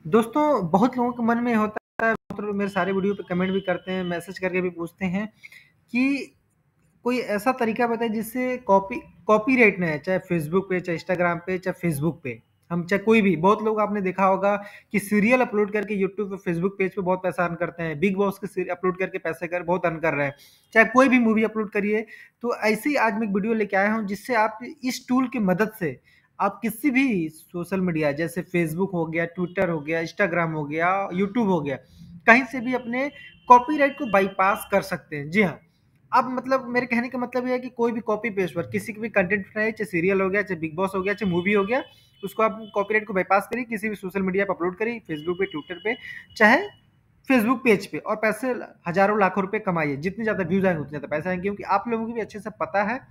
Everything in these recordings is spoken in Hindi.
दोस्तों, बहुत लोगों के मन में होता है, बहुत लोग मेरे सारे वीडियो पे कमेंट भी करते हैं, मैसेज करके भी पूछते हैं कि कोई ऐसा तरीका बताएँ जिससे कॉपीराइट ना आए, चाहे फ़ेसबुक पे, चाहे इंस्टाग्राम पे, चाहे फ़ेसबुक पे। हम चाहे कोई भी बहुत लोग आपने देखा होगा कि सीरियल अपलोड करके यूट्यूब पे, फ़ेसबुक पेज पे बहुत पैसा अर्न करते हैं। बिग बॉस के अपलोड करके पैसे कर बहुत अर्न कर रहे हैं। चाहे कोई भी मूवी अपलोड करिए, तो ऐसे ही आज मैं एक वीडियो लेके आया हूँ जिससे आप इस टूल की मदद से आप किसी भी सोशल मीडिया जैसे फ़ेसबुक हो गया, ट्विटर हो गया, इंस्टाग्राम हो गया, यूट्यूब हो गया, कहीं से भी अपने कॉपीराइट को बाईपास कर सकते हैं। जी हाँ, अब मतलब मेरे कहने का मतलब ये है कि कोई भी कॉपी पेस्ट वर्क किसी की भी कंटेंट बनाइए, चाहे सीरियल हो गया, चाहे बिग बॉस हो गया, चाहे मूवी हो गया, उसको आप कॉपीराइट को बाईपास करिए, किसी भी सोशल मीडिया पे अपलोड करिए, फेसबुक पे, ट्विटर पे, चाहे फेसबुक पेज पे और पैसे हज़ारों लाखों रुपए कमाइए। जितने ज़्यादा व्यूज़ आएँगे, उतने ज़्यादा पैसे आएँगे क्योंकि आप लोगों को भी अच्छे से पता है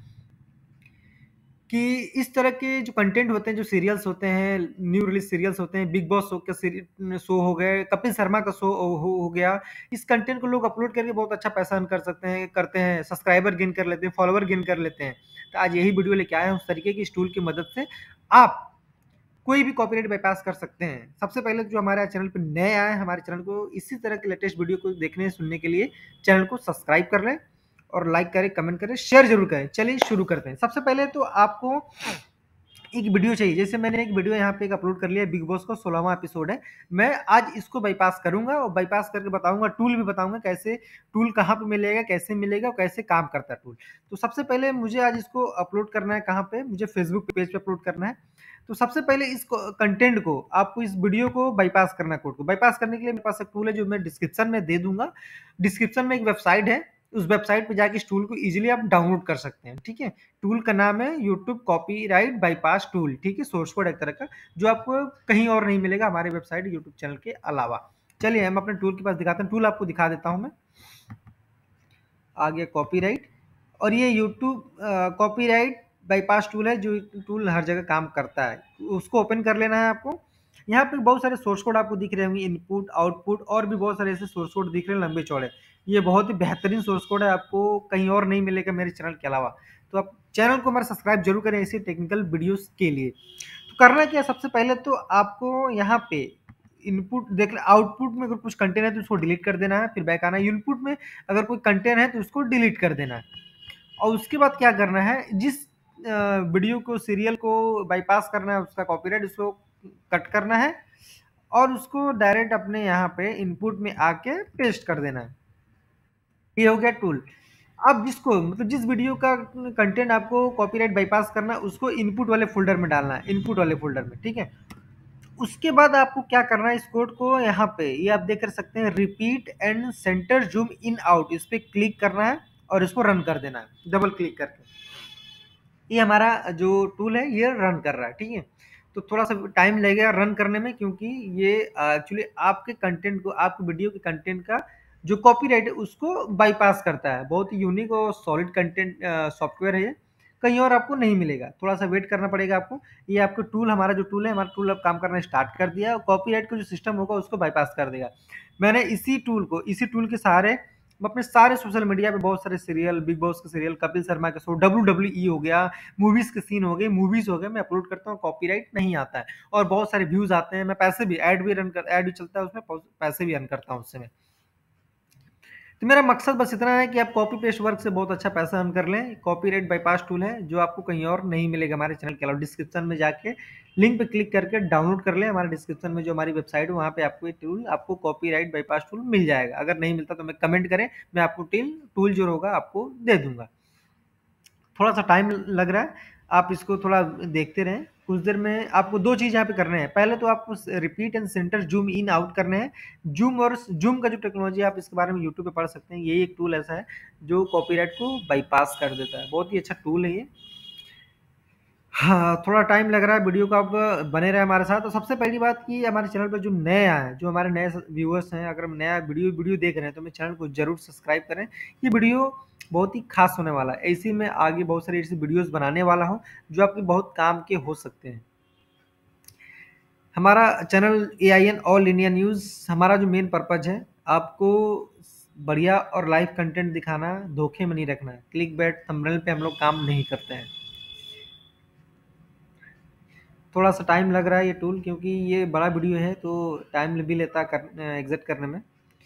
कि इस तरह के जो कंटेंट होते हैं, जो सीरियल्स होते हैं, न्यू रिलीज़ सीरियल्स होते हैं, बिग बॉस शो के शो हो गए, कपिल शर्मा का शो हो गया, इस कंटेंट को लोग अपलोड करके बहुत अच्छा पैसा अर्न कर सकते हैं करते हैं, सब्सक्राइबर गेन कर लेते हैं, फॉलोवर गेन कर लेते हैं। तो आज यही वीडियो लेके आए हैं उस तरीके की इस टूल की मदद से आप कोई भी कॉपीराइट बाईपास कर सकते हैं। सबसे पहले जो हमारे चैनल पे नए आए हैं, हमारे चैनल को इसी तरह के लेटेस्ट वीडियो को देखने सुनने के लिए चैनल को सब्सक्राइब कर लें और लाइक करें, कमेंट करें, शेयर ज़रूर करें। चलिए शुरू करते हैं। सबसे पहले तो आपको एक वीडियो चाहिए। जैसे मैंने एक वीडियो यहाँ पे एक अपलोड कर लिया है, बिग बॉस का 16वां एपिसोड है। मैं आज इसको बाईपास करूँगा और बाईपास करके बताऊँगा, टूल भी बताऊँगा कैसे टूल कहाँ पे मिलेगा और कैसे काम करता है टूल। तो सबसे पहले मुझे आज इसको अपलोड करना है कहाँ पे? मुझे फेसबुक पेज पे अपलोड करना है। तो सबसे पहले इस कंटेंट को आपको इस वीडियो को बाईपास करना है कोड को। बाईपास करने के लिए मेरे पास एक टूल है जो मैं डिस्क्रिप्शन में दे दूँगा। डिस्क्रिप्शन में एक वेबसाइट है, उस वेबसाइट पे जाके इस टूल को ईज़िली आप डाउनलोड कर सकते हैं, ठीक है? टूल का नाम है यूट्यूब कॉपीराइट बाईपास टूल, ठीक है? सोर्स कोड एक तरह का, जो आपको कहीं और नहीं मिलेगा हमारे वेबसाइट यूट्यूब चैनल के अलावा। चलिए हम अपने टूल के पास दिखाते हैं, टूल आपको दिखा देता हूँ मैं। आ गया कॉपीराइट और ये यूट्यूब कॉपीराइट बाईपास टूल है जो टूल हर जगह काम करता है। उसको ओपन कर लेना है आपको। यहाँ पे बहुत सारे सोर्स कोड आपको दिख रहे होंगे, इनपुट, आउटपुट और भी बहुत सारे ऐसे सोर्स कोड दिख रहे हैं लंबे चौड़े। ये बहुत ही बेहतरीन सोर्स कोड है, आपको कहीं और नहीं मिलेगा मेरे चैनल के अलावा। तो आप चैनल को हमारा सब्सक्राइब जरूर करें ऐसे टेक्निकल वीडियोस के लिए। तो करना क्या है, सबसे पहले तो आपको यहाँ पे इनपुट देख आउटपुट में अगर कुछ कंटेंट है तो उसको डिलीट कर देना है, फिर बैक आना है। इनपुट में अगर कोई कंटेंट है तो उसको डिलीट कर देना है और उसके बाद क्या करना है, जिस वीडियो को सीरियल को बाईपास करना है उसका कॉपीराइट उसको कट करना है और उसको डायरेक्ट अपने यहाँ पे इनपुट में आके पेस्ट कर देना है। ये हो गया टूल। अब जिसको मतलब जिस वीडियो का कंटेंट आपको कॉपीराइट बाईपास करना है उसको इनपुट वाले फ़ोल्डर में डालना है, इनपुट वाले फ़ोल्डर में, ठीक है? उसके बाद आपको क्या करना है, इस कोड को यहाँ पे ये आप देख कर सकते हैं, repeat and centre zoom in out, इस पे क्लिक करना है और इसको रन कर देना है डबल क्लिक करके। ये हमारा जो टूल है ये रन कर रहा है, ठीक है? तो थोड़ा सा टाइम लगेगा रन करने में क्योंकि ये एक्चुअली आपके कंटेंट को, आपके वीडियो के कंटेंट का जो कॉपीराइट है उसको बाईपास करता है। बहुत ही यूनिक और सॉलिड कंटेंट सॉफ्टवेयर है ये, कहीं और आपको नहीं मिलेगा। थोड़ा सा वेट करना पड़ेगा आपको। ये आपको टूल, हमारा जो टूल है, हमारा टूल अब काम करना स्टार्ट कर दिया है और कॉपीराइट का जो सिस्टम होगा उसको बाईपास कर देगा। मैंने इसी टूल के सहारे मैं अपने सारे सोशल मीडिया पे बहुत सारे सीरियल, बिग बॉस के सीरियल, कपिल शर्मा के शो, WWE हो गया, मूवीज़ के सीन हो गए, मूवीज़ हो गए, मैं अपलोड करता हूँ, कॉपीराइट नहीं आता है और बहुत सारे व्यूज़ आते हैं, मैं पैसे भी ऐड भी चलता है उसमें, पैसे भी अर्न करता हूँ उससे मैं। तो मेरा मकसद बस इतना है कि आप कॉपी पेस्ट वर्क से बहुत अच्छा पैसा अर्न कर लें। कॉपीराइट बाईपास टूल है जो आपको कहीं और नहीं मिलेगा हमारे चैनल के अलावा। डिस्क्रिप्शन में जाके लिंक पे क्लिक करके डाउनलोड कर लें। हमारे डिस्क्रिप्शन में जो हमारी वेबसाइट है वहाँ पे आपको ये टूल, आपको कॉपीराइट बाईपास टूल मिल जाएगा। अगर नहीं मिलता तो मैं कमेंट करें, मैं आपको टूल जो होगा आपको दे दूंगा। थोड़ा सा टाइम लग रहा है, आप इसको थोड़ा देखते रहें। कुछ देर में आपको दो चीज़ यहाँ पे करने हैं। पहले तो आपको repeat and centre zoom in out करने हैं। जूम का जो टेक्नोलॉजी है, आप इसके बारे में यूट्यूब पे पढ़ सकते हैं। यही एक टूल ऐसा है जो कॉपीराइट को बाईपास कर देता है। बहुत ही अच्छा टूल है ये। हाँ, थोड़ा टाइम लग रहा है, वीडियो को आप बने रहे हमारे साथ। तो सबसे पहली बात कि हमारे चैनल पर जो नए आए हैं, जो हमारे नए व्यूअर्स हैं, अगर हम नया वीडियो देख रहे हैं तो मेरे चैनल को ज़रूर सब्सक्राइब करें। ये वीडियो बहुत ही खास होने वाला है। ऐसे ही मैं आगे बहुत सारी ऐसी वीडियोस बनाने वाला हूँ जो आपके बहुत काम के हो सकते हैं। हमारा channel AIN all India news, हमारा जो मेन पर्पज़ है आपको बढ़िया और लाइव कंटेंट दिखाना, धोखे में नहीं रखना है। क्लिक बैट थंबनेल पे हम लोग काम नहीं करते हैं। थोड़ा सा टाइम लग रहा है ये टूल, क्योंकि ये बड़ा वीडियो है तो टाइम भी लेता है एग्जिट करने में।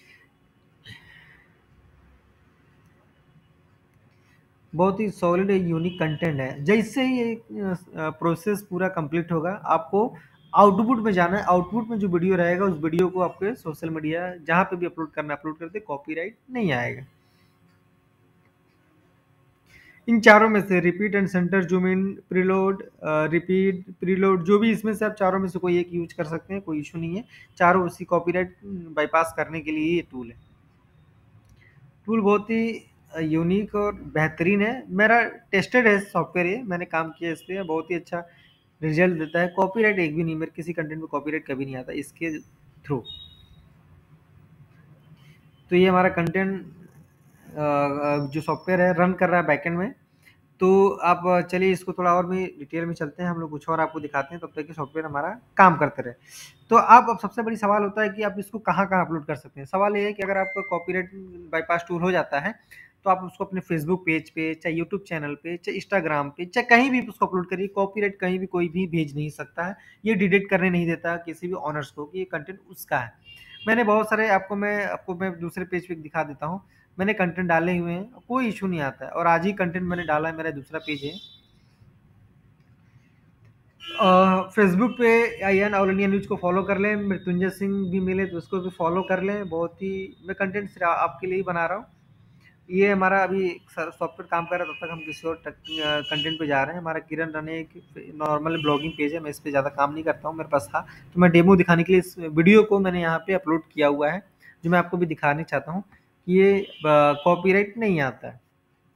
बहुत ही सॉलिड यूनिक कंटेंट है। जैसे ही ये प्रोसेस पूरा कंप्लीट होगा, आपको आउटपुट में जाना है। आउटपुट में जो वीडियो रहेगा उस वीडियो को आपके सोशल मीडिया जहाँ पे भी अपलोड करना है अपलोड करते, कॉपीराइट नहीं आएगा। इन चारों में से repeat and centre, zoom in, preload, repeat, preload, जो भी इसमें से आप चारों में से कोई एक यूज कर सकते हैं, कोई इशू नहीं है। चारों उसी कॉपीराइट बाईपास करने के लिए ये टूल है। टूल बहुत ही यूनिक और बेहतरीन है। मेरा टेस्टेड है सॉफ्टवेयर, ये मैंने काम किया इस पे, बहुत ही अच्छा रिजल्ट देता है। कॉपीराइट एक भी नहीं, मेरे किसी कंटेंट में कॉपीराइट कभी नहीं आता इसके थ्रू। तो ये हमारा कंटेंट जो सॉफ्टवेयर है रन कर रहा है बैकएंड में। तो आप चलिए इसको थोड़ा और भी डिटेल में चलते हैं, हम लोग कुछ और आपको दिखाते हैं, तब तक कि सॉफ्टवेयर हमारा काम करते रहे। तो आप अब सबसे बड़ी सवाल होता है कि आप इसको कहाँ-कहाँ अपलोड कर सकते हैं। सवाल ये है कि अगर आपका कॉपीराइट बाईपास टूल हो जाता है, तो आप उसको अपने फेसबुक पेज पे, चाहे यूट्यूब चैनल पे, चाहे इंस्टाग्राम पे, चाहे कहीं भी उसको अपलोड करिए। कॉपीराइट कहीं भी कोई भी भेज नहीं सकता है। ये डिटेक्ट करने नहीं देता किसी भी ओनर्स को कि ये कंटेंट उसका है। मैंने बहुत सारे आपको मैं दूसरे पेज पे दिखा देता हूँ। मैंने कंटेंट डाले हुए हैं, कोई इशू नहीं आता है। और आज ही कंटेंट मैंने डाला है, मेरा दूसरा पेज है। फेसबुक पे IN ऑल इंडिया न्यूज़ को फॉलो कर लें। मृत्युंजय सिंह भी मिले तो उसको भी फॉलो कर लें। बहुत ही मैं कंटेंट सिर्फ आपके लिए ही बना रहा हूँ। ये हमारा अभी सॉफ्टवेयर काम कर रहा है, तब तक हम किसी और कंटेंट पे जा रहे हैं। हमारा किरण राणे एक नॉर्मल ब्लॉगिंग पेज है, मैं इस पे ज़्यादा काम नहीं करता हूँ, मेरे पास था तो मैं डेमो दिखाने के लिए इस वीडियो को मैंने यहाँ पे अपलोड किया हुआ है, जो मैं आपको भी दिखाने चाहता हूँ कि ये कॉपीराइट नहीं आता है।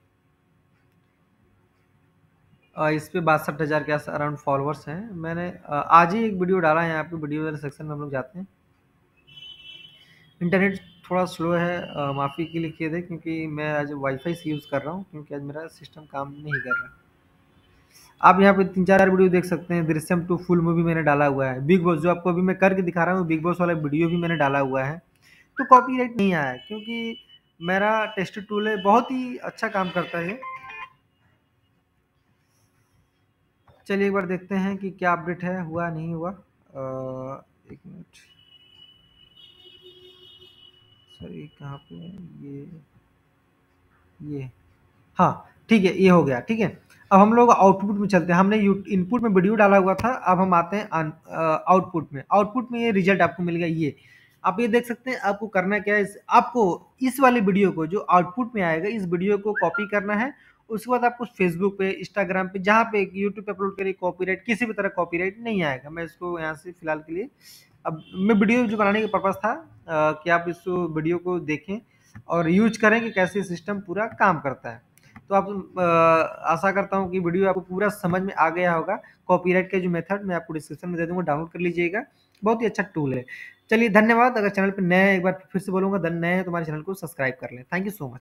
इस पे 62,000 के आस अराउंड फॉलोअर्स हैं। मैंने आज ही एक वीडियो डाला है। यहाँ पे वीडियो वाले सेक्शन में हम लोग जाते हैं। इंटरनेट थोड़ा स्लो है, माफ़ी के लिए खेद है, क्योंकि मैं आज वाईफाई से यूज़ कर रहा हूँ, क्योंकि आज मेरा सिस्टम काम नहीं कर रहा। आप यहाँ पे 3-4 वीडियो देख सकते हैं। दृश्यम 2 फुल मूवी मैंने डाला हुआ है। बिग बॉस जो आपको अभी मैं करके दिखा रहा हूँ, बिग बॉस वाला वीडियो भी मैंने डाला हुआ है। तो कॉपीराइट नहीं आया है, क्योंकि मेरा टेस्टेड टूल है, बहुत ही अच्छा काम करता है। चलिए एक बार देखते हैं कि क्या अपडेट है, हुआ नहीं हुआ। एक मिनट, सर ये कहाँ पे है? ये हाँ, ठीक है, ये हो गया, ठीक है। अब हम लोग आउटपुट में चलते हैं। हमने इनपुट में वीडियो डाला हुआ था, अब हम आते हैं आउटपुट में। आउटपुट में ये रिजल्ट आपको मिल गया। ये आप ये देख सकते हैं। आपको करना क्या है, आपको इस वाले वीडियो को जो आउटपुट में आएगा, इस वीडियो को कॉपी करना है। उसके बाद आपको फेसबुक पे, इंस्टाग्राम पे, जहाँ पे यूट्यूब पे अपलोड करिए, कॉपीराइट किसी भी तरह कॉपीराइट नहीं आएगा। मैं इसको यहाँ से फिलहाल के लिए, अब मैं वीडियो जो बनाने का पर्पज़ था कि आप इस वीडियो को देखें और यूज़ करें कि कैसे सिस्टम पूरा काम करता है। तो आप आशा करता हूँ कि वीडियो आपको पूरा समझ में आ गया होगा। कॉपीराइट का जो मेथड मैं आपको डिस्क्रिप्शन में दे दूँगा, डाउनलोड कर लीजिएगा। बहुत ही अच्छा टूल है। चलिए धन्यवाद। अगर चैनल पे नए हैं, एक बार फिर से बोलूँगा, नए हैं तो हमारे चैनल को सब्सक्राइब कर लें। Thank you so much.